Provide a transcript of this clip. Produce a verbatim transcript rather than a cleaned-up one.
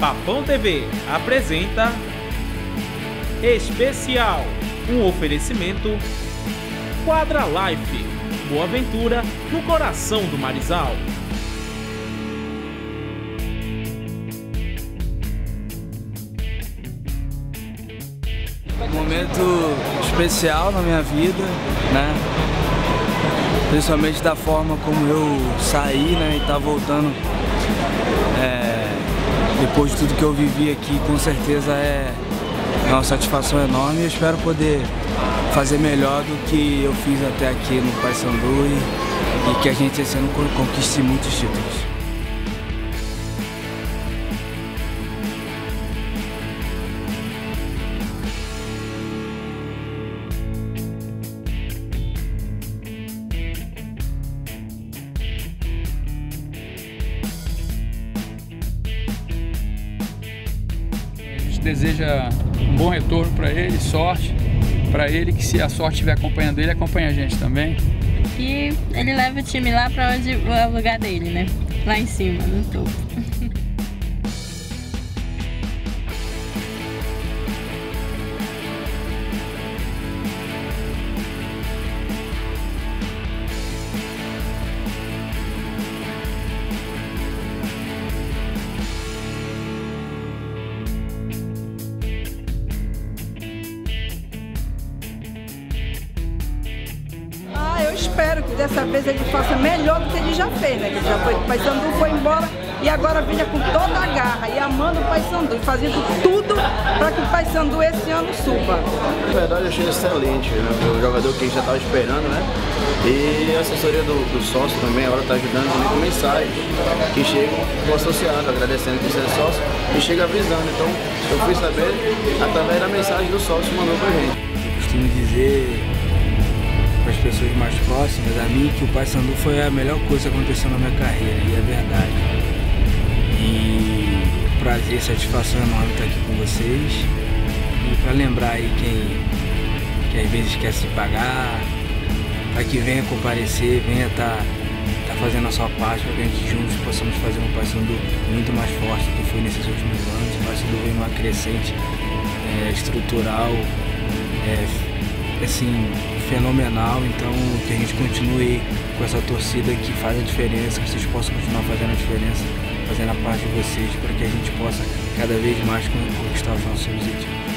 Papão T V apresenta Especial, um oferecimento Quadra Life, Boa Ventura no coração do Marizal. Momento especial na minha vida, né? Principalmente da forma como eu saí, né? E tá voltando é, depois de tudo que eu vivi aqui, com certeza é uma satisfação enorme. Eu espero poder fazer melhor do que eu fiz até aqui no Paysandu e, e que a gente esse ano conquiste muitos títulos. Deseja um bom retorno para ele, sorte para ele, que se a sorte estiver acompanhando ele, acompanha a gente também. E ele leva o time lá para onde é o lugar dele, né? Lá em cima, no topo. Eu espero que dessa vez ele faça melhor do que ele já fez, né? Ele já foi, o Paysandu foi embora e agora vinha com toda a garra e amando o Paysandu, fazendo tudo para que o Paysandu esse ano suba. Na verdade eu achei excelente, né? O jogador que a gente já estava esperando, né? E a assessoria do, do sócio também agora está ajudando também com mensagens que chegam do associado, agradecendo que você é sócio e chega avisando. Então eu fui saber através da mensagem do sócio que mandou pra gente. Eu costumo dizer para as pessoas mais próximas a mim que o Paysandu foi a melhor coisa que aconteceu na minha carreira, e é verdade. E prazer, satisfação enorme estar aqui com vocês. E para lembrar aí quem que às vezes quer se pagar, para que venha comparecer, venha estar tá, tá fazendo a sua parte, para que a gente juntos possamos fazer um Paysandu muito mais forte do que foi nesses últimos anos. O Paysandu vem numa crescente é, estrutural, é, assim, fenomenal, então que a gente continue com essa torcida que faz a diferença, que vocês possam continuar fazendo a diferença, fazendo a parte de vocês, para que a gente possa cada vez mais conquistar os nossos objetivos.